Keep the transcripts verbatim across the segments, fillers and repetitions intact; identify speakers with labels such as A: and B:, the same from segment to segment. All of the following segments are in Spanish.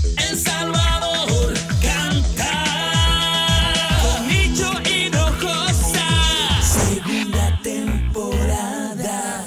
A: El Salvador canta con Nicho Hinojosa, segunda temporada.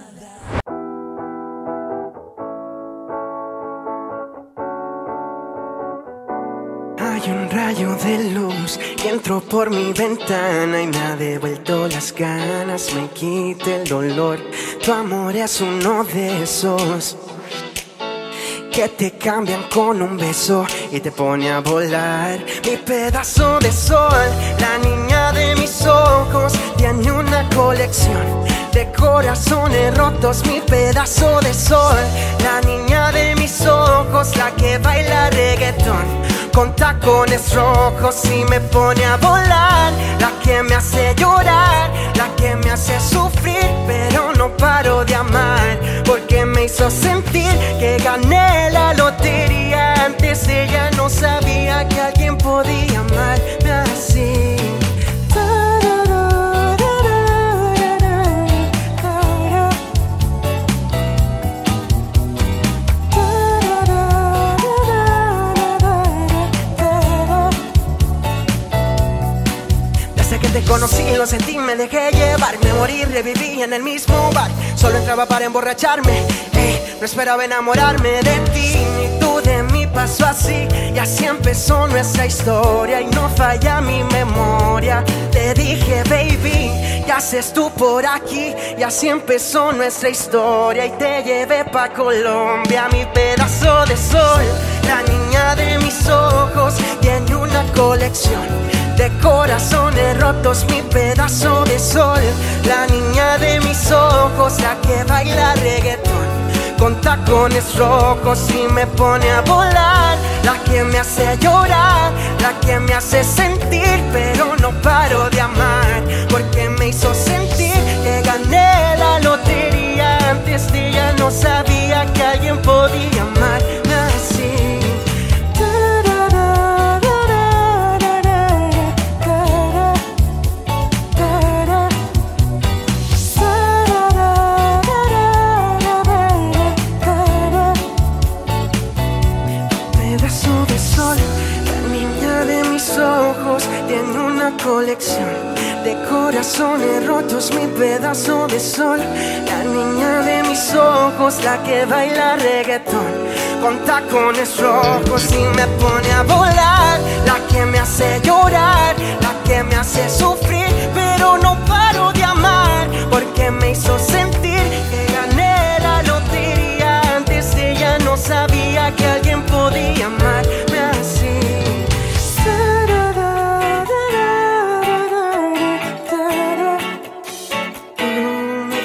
B: Hay un rayo de luz que entró por mi ventana y me ha devuelto las ganas, me quita el dolor. Tu amor es uno de esos que te cambian con un beso y te pone a volar. Mi pedazo de sol, la niña de mis ojos, tiene una colección de corazones rotos. Mi pedazo de sol, la niña de mis ojos, la que baila reggaetón con tacones rojos y me pone a volar. La que me hace llorar, la que me hace sufrir, pero no paro de amar, porque me hizo sentir que gané la lotería. Antes ella no sabía que alguien podía amarme así. Te conocí, lo sentí, me dejé llevar. Me morí, reviví en el mismo bar. Solo entraba para emborracharme, eh, no esperaba enamorarme de ti, ni tú de mí. Pasó así y así empezó nuestra historia y no falla mi memoria. Te dije, baby, ¿qué haces tú por aquí? Y así empezó nuestra historia y te llevé pa' Colombia. Mi pedazo de sol, la niña de mis ojos, tiene una colección de corazones rotos. Mi pedazo de sol, la niña de mis ojos, la que baila reggaetón con tacones rojos y me pone a volar. La que me hace llorar, la que me hace sentir, pero no paro de amar, porque me hizo sentir que gané la lotería. Antes de ella no sabía que alguien podía amarme así. Tiene una colección de corazones rotos. Mi pedazo de sol, la niña de mis ojos, la que baila reggaetón con tacones rojos y me pone a volar. La que me hace llorar, la que me hace sufrir, pero no paro de amar, porque me hizo sentir que gané la lotería. Antes ella no sabía que alguien podía amarme así.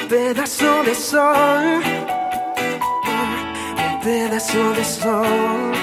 B: Pedazo de sol, un pedazo de sol.